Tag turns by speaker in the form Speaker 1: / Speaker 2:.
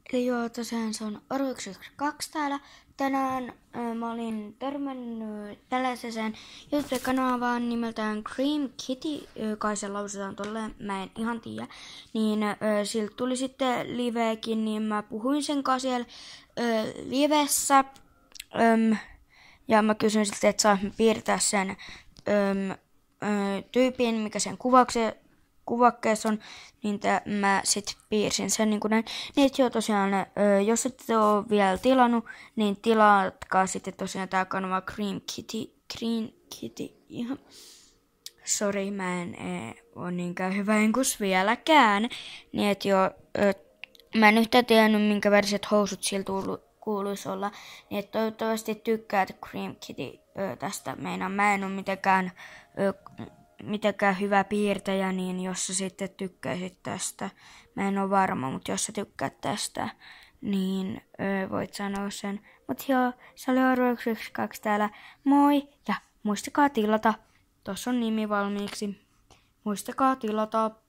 Speaker 1: Eli joo, tosiaan se on Orviksi2 täällä. Tänään mä olin törmännyt tällaiseen YouTube-kanavaan nimeltään Cream Kitty, kai se lausutaan tolleen, mä en ihan tiedä. Niin siltä tuli sitten livekin, niin mä puhuin sen kanssa siellä livessä. Ja mä kysyin sitten, että saanko piirtää sen tyypin, mikä sen kuvakkeessa on, niin mä sit piirsin sen niin kuin näin. Niin joo, tosiaan, jos ette ole vielä tilannut, niin tilatkaa sitten tosiaan tää kanava Cream Kitty. Ihan. Sori, mä en ole niinkään hyvä enkus vieläkään. Niin et joo, mä en yhtään tiennyt, minkä väriset housut sillä kuuluisi olla. Niin et toivottavasti tykkäät Cream Kitty tästä. Mä en ole mitenkään hyvä piirtäjä, niin jos sä sitten tykkäisit tästä, mä en ole varma, mutta jos sä tykkäät tästä, niin voit sanoa sen. Mut joo, se oli Orviksi2 täällä, moi, ja muistakaa tilata, tossa on nimi valmiiksi, muistakaa tilata.